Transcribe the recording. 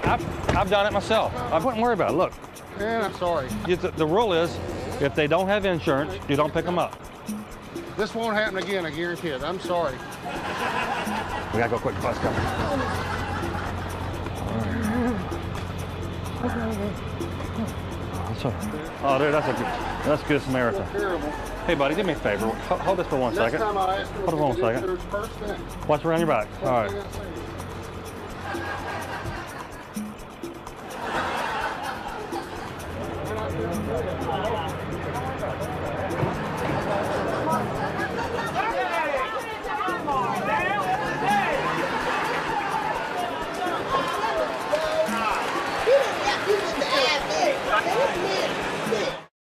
I've done it myself. I wouldn't worry about it. Look. Man, I'm sorry. The rule is, if they don't have insurance, you don't pick them up. This won't happen again, I guarantee it. I'm sorry. We gotta go quick, bus coming. Oh, dude, that's good Samaritan. Terrible. Hey, buddy, do me a favor. Hold this for 1 second. Next time I ask them Hold it for 1 second. Watch around your back. All right.